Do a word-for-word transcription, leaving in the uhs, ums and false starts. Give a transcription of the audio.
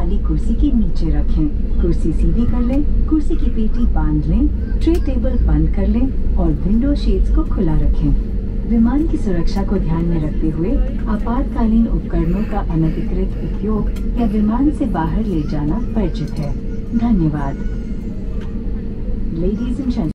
वाली कुर्सी के नीचे रखें। कुर्सी सीधी कर लें, कुर्सी की पेटी बांध लें, ट्रे टेबल बंद कर लें और विंडो शेड्स को खुला रखें। विमान की सुरक्षा को ध्यान में रखते हुए आपातकालीन उपकरणों का अनधिकृत उपयोग या विमान से बाहर ले जाना वर्जित है। धन्यवाद। Ladies and gentlemen,